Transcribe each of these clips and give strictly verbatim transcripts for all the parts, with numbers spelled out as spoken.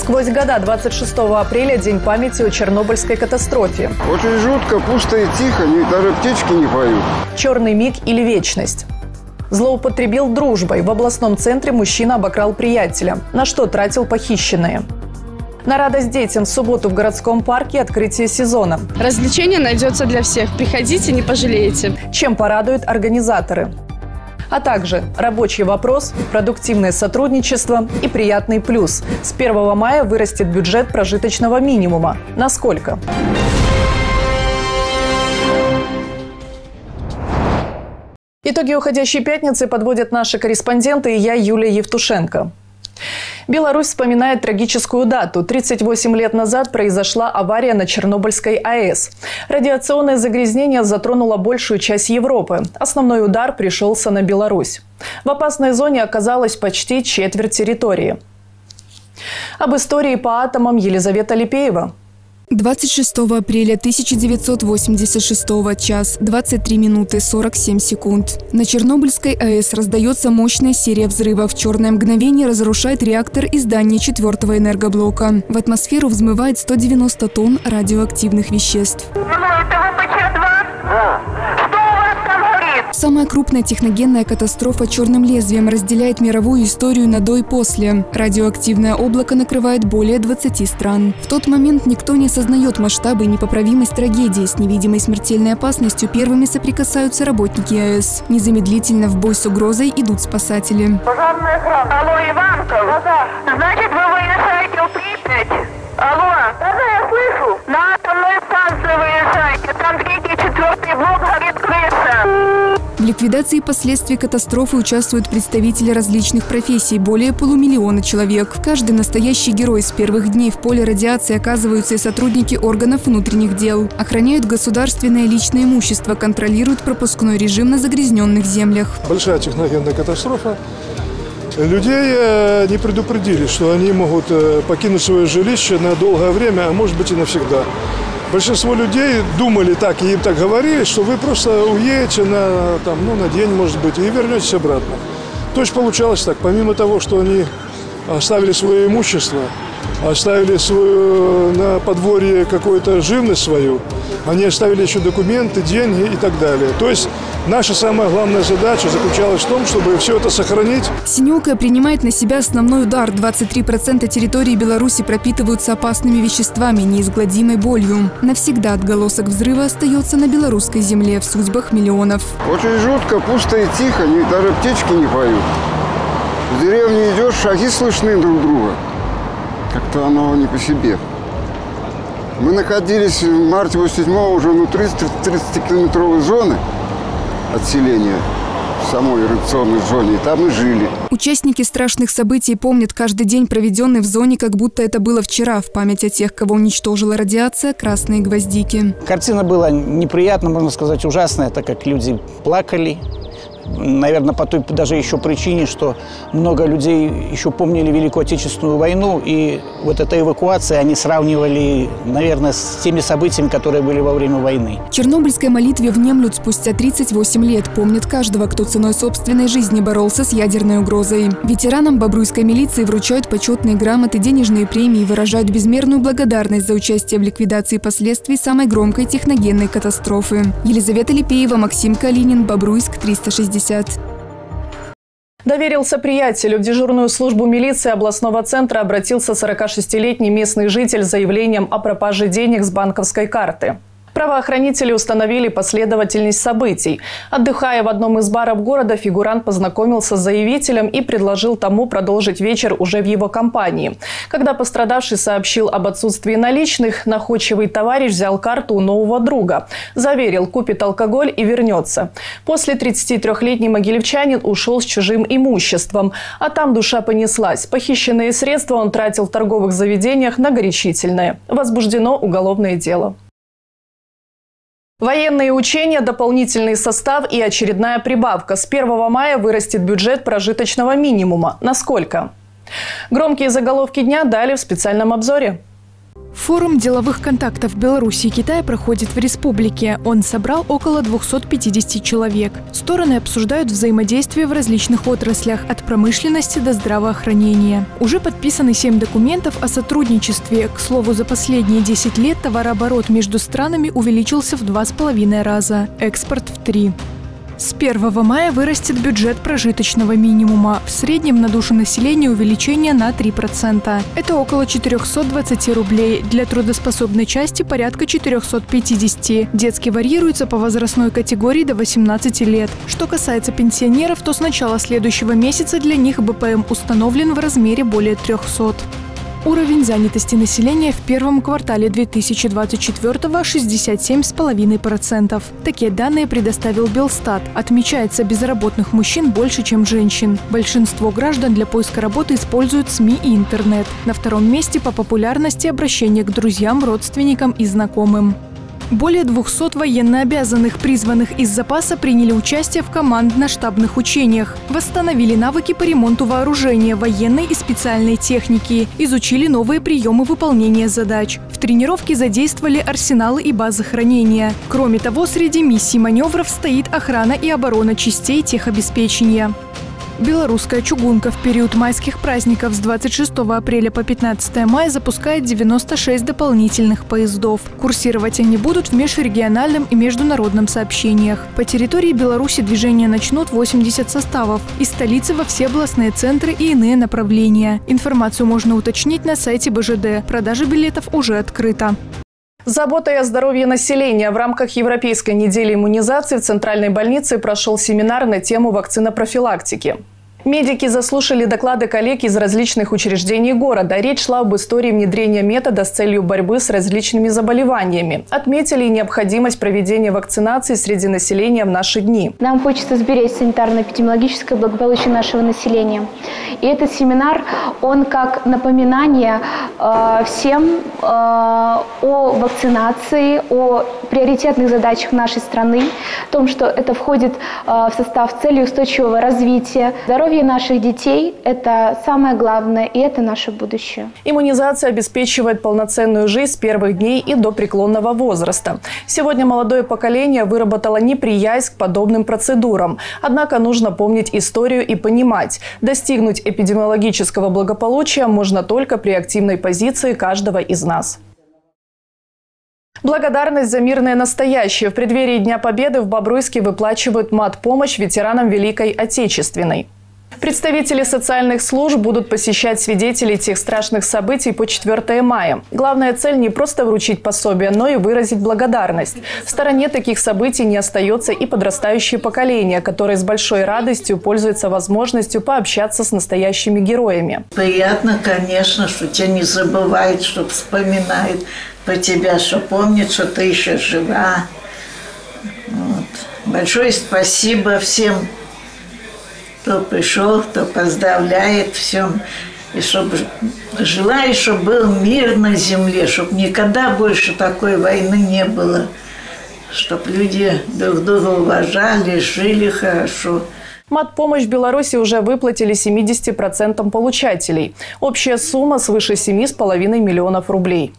Сквозь года двадцать шестого апреля – День памяти о Чернобыльской катастрофе. Очень жутко, пусто и тихо, даже птички не поют. Черный миг или вечность. Злоупотребил дружбой. В областном центре мужчина обокрал приятеля. На что тратил похищенные? На радость детям в субботу в городском парке открытие сезона. Развлечение найдется для всех. Приходите, не пожалеете. Чем порадуют организаторы? А также рабочий вопрос, продуктивное сотрудничество и приятный плюс. С первого мая вырастет бюджет прожиточного минимума. Насколько? Итоги уходящей пятницы подводят наши корреспонденты и я, Юлия Евтушенко. Беларусь вспоминает трагическую дату. тридцать восемь лет назад произошла авария на Чернобыльской АЭС. Радиационное загрязнение затронуло большую часть Европы. Основной удар пришелся на Беларусь. В опасной зоне оказалась почти четверть территории. Об истории по атомам Елизавета Липеева. двадцать шестого апреля тысяча девятьсот восемьдесят шестого, час двадцать три минуты сорок семь секунд. На Чернобыльской АЭС раздается мощная серия взрывов. Черное мгновение разрушает реактор и здание четвертого энергоблока. В атмосферу взмывает сто девяносто тонн радиоактивных веществ. Самая крупная техногенная катастрофа черным лезвием разделяет мировую историю на до и после. Радиоактивное облако накрывает более двадцати стран. В тот момент никто не осознает масштабы и непоправимость трагедии. С невидимой смертельной опасностью первыми соприкасаются работники АЭС. Незамедлительно в бой с угрозой идут спасатели. Пожарная охрана. Алло, Иванка. Да-да. Значит, вы выезжаете в Припять? Алло. Да-да, я слышу. На атомную станцию выезжайте. Там третий, четвертый блок горит крыша. В ликвидации последствий катастрофы участвуют представители различных профессий, более полумиллиона человек. Каждый настоящий герой. С первых дней в поле радиации оказываются и сотрудники органов внутренних дел. Охраняют государственное и личное имущество, контролируют пропускной режим на загрязненных землях. Большая техногенная катастрофа. Людей не предупредили, что они могут покинуть свое жилище на долгое время, а может быть и навсегда. Большинство людей думали так, и им так говорили, что вы просто уедете на, там, ну, на день, может быть, и вернетесь обратно. То есть получалось так. Помимо того, что они оставили свое имущество, оставили свою, на подворье какую-то живность свою, они оставили еще документы, деньги и так далее. То есть наша самая главная задача заключалась в том, чтобы все это сохранить. Синеокая принимает на себя основной удар. двадцать три процента территории Беларуси пропитываются опасными веществами, неизгладимой болью. Навсегда отголосок взрыва остается на белорусской земле в судьбах миллионов. Очень жутко, пусто и тихо, даже птички не поют. В деревне идешь, шаги слышны друг друга. Как-то оно не по себе. Мы находились в марте восемьдесят седьмого уже внутри тридцатикилометровой зоны отселения в самой радиационной зоне, и там и жили. Участники страшных событий помнят каждый день, проведенный в зоне, как будто это было вчера. В память о тех, кого уничтожила радиация, красные гвоздики. Картина была неприятна, можно сказать, ужасная, так как люди плакали. Наверное, по той даже еще причине, что много людей еще помнили Великую Отечественную войну, и вот эта эвакуация они сравнивали, наверное, с теми событиями, которые были во время войны. Чернобыльской молитве внемлют спустя тридцать восемь лет. Помнят каждого, кто ценой собственной жизни боролся с ядерной угрозой. Ветеранам бобруйской милиции вручают почетные грамоты, денежные премии, выражают безмерную благодарность за участие в ликвидации последствий самой громкой техногенной катастрофы. Елизавета Липеева, Максим Калинин, Бобруйск, триста шестьдесят. Доверился приятелю. В дежурную службу милиции областного центра обратился сорокашестилетний местный житель с заявлением о пропаже денег с банковской карты. Правоохранители установили последовательность событий. Отдыхая в одном из баров города, фигурант познакомился с заявителем и предложил тому продолжить вечер уже в его компании. Когда пострадавший сообщил об отсутствии наличных, находчивый товарищ взял карту у нового друга. Заверил, купит алкоголь и вернется. После тридцатитрёхлетний могилевчанин ушел с чужим имуществом. А там душа понеслась. Похищенные средства он тратил в торговых заведениях на горячительное. Возбуждено уголовное дело. Военные учения, дополнительный состав и очередная прибавка. С первого мая вырастет бюджет прожиточного минимума. Насколько? Громкие заголовки дня далее в специальном обзоре. Форум деловых контактов Беларуси и Китая проходит в республике. Он собрал около двухсот пятидесяти человек. Стороны обсуждают взаимодействие в различных отраслях, от промышленности до здравоохранения. Уже подписаны семь документов о сотрудничестве. К слову, за последние десять лет товарооборот между странами увеличился в два с половиной раза, экспорт в три. С первого мая вырастет бюджет прожиточного минимума. В среднем на душу населения увеличение на три процента. Это около четырёхсот двадцати рублей. Для трудоспособной части порядка четырёхсот пятидесяти. Детский варьируется по возрастной категории до восемнадцати лет. Что касается пенсионеров, то с начала следующего месяца для них бэ пэ эм установлен в размере более трёхсот. Уровень занятости населения в первом квартале две тысячи двадцать четвёртого – шестьдесят семь и пять десятых процента. Такие данные предоставил Белстат. Отмечается, безработных мужчин больше, чем женщин. Большинство граждан для поиска работы используют СМИ и интернет. На втором месте по популярности обращение к друзьям, родственникам и знакомым. Более двухсот военнообязанных, призванных из запаса, приняли участие в командно-штабных учениях. Восстановили навыки по ремонту вооружения, военной и специальной техники. Изучили новые приемы выполнения задач. В тренировке задействовали арсеналы и базы хранения. Кроме того, среди миссий маневров стоит охрана и оборона частей техобеспечения. Белорусская чугунка в период майских праздников с двадцать шестого апреля по пятнадцатое мая запускает девяносто шесть дополнительных поездов. Курсировать они будут в межрегиональном и международном сообщениях. По территории Беларуси движение начнут восемьдесят составов. Из столицы во все областные центры и иные направления. Информацию можно уточнить на сайте бэ жэ дэ. Продажа билетов уже открыта. Заботой о здоровье населения в рамках Европейской недели иммунизации в Центральной больнице прошел семинар на тему вакцинопрофилактики. Медики заслушали доклады коллег из различных учреждений города. Речь шла об истории внедрения метода с целью борьбы с различными заболеваниями. Отметили необходимость проведения вакцинации среди населения в наши дни. Нам хочется сберечь санитарно-эпидемиологическое благополучие нашего населения. И этот семинар, он как напоминание э, всем э, о вакцинации, о приоритетных задачах нашей страны, о том, что это входит э, в состав цели устойчивого развития. Здоровье наших детей – это самое главное, и это наше будущее. Иммунизация обеспечивает полноценную жизнь с первых дней и до преклонного возраста. Сегодня молодое поколение выработало неприязнь к подобным процедурам. Однако нужно помнить историю и понимать, достигнуть эпидемиологического благополучия можно только при активной позиции каждого из нас. Благодарность за мирное настоящее. В преддверии Дня Победы в Бобруйске выплачивают мат-помощь ветеранам Великой Отечественной. Представители социальных служб будут посещать свидетелей тех страшных событий по четвёртое мая. Главная цель – не просто вручить пособие, но и выразить благодарность. В стороне таких событий не остается и подрастающее поколение, которое с большой радостью пользуется возможностью пообщаться с настоящими героями. Приятно, конечно, что тебя не забывают, что вспоминают про тебя, что помнят, что ты еще жива. Вот. Большое спасибо всем, кто пришел, кто поздравляет, всем. И чтобы желаю, чтобы был мир на земле, чтобы никогда больше такой войны не было. Чтобы люди друг друга уважали, жили хорошо. Мат-помощь в Беларуси уже выплатили семидесяти процентам получателей. Общая сумма свыше семи с половиной миллионов рублей.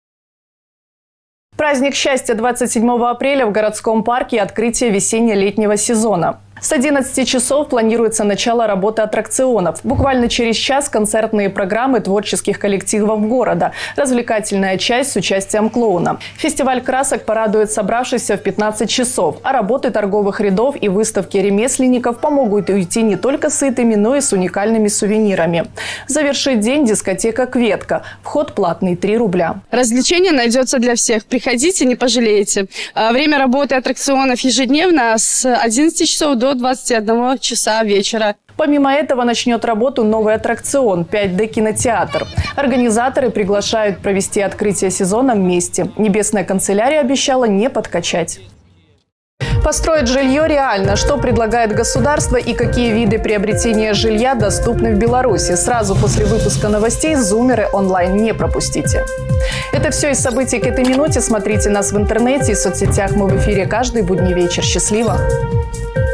Праздник счастья двадцать седьмого апреля в городском парке – открытие весенне-летнего сезона. С одиннадцати часов планируется начало работы аттракционов. Буквально через час концертные программы творческих коллективов города. Развлекательная часть с участием клоуна. Фестиваль красок порадует собравшихся в пятнадцать часов. А работы торговых рядов и выставки ремесленников помогут уйти не только сытыми, но и с уникальными сувенирами. Завершит день дискотека «Кветка». Вход платный – три рубля. Развлечение найдется для всех. Приходите, не пожалеете. Время работы аттракционов ежедневно с одиннадцати часов до двадцати одного часа вечера. Помимо этого начнет работу новый аттракцион пять дэ кинотеатр. Организаторы приглашают провести открытие сезона вместе. Небесная канцелярия обещала не подкачать. Построить жилье реально. Что предлагает государство и какие виды приобретения жилья доступны в Беларуси? Сразу после выпуска новостей «Зумеры онлайн» не пропустите. Это все из событий к этой минуте. Смотрите нас в интернете и соцсетях. Мы в эфире каждый будний вечер. Счастливо!